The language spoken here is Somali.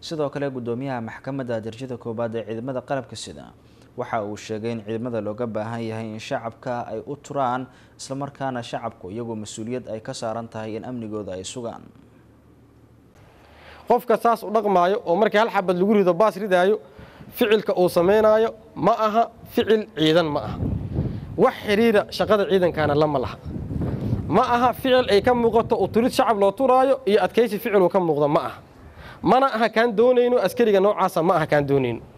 sidoo kale gudoomiyaha maxkamadda darajada koobaad ee ciidamada qalabka sida waxa uu sheegay in ciidamada looga baahan yahay in shacabka ay u turaan isla markaana shacabku iyagoo mas'uuliyad ay ka saaran tahay in amnigooda ay sugaan qofka saas u dhaqmaayo oo markii hal xabad lagu rido baas ridaayo ficilka uu sameeynaayo ma aha ficil ciidan ma aha wax xiriira shaqada ciidankana lama laha ma aha ficil ay ka muuqato oo turid shacab loo turaayo iyo adkaysi ficil uu ka muuqdo ma aha mana aha kaan doonayno askariga noocaas ma aha kaan doonayno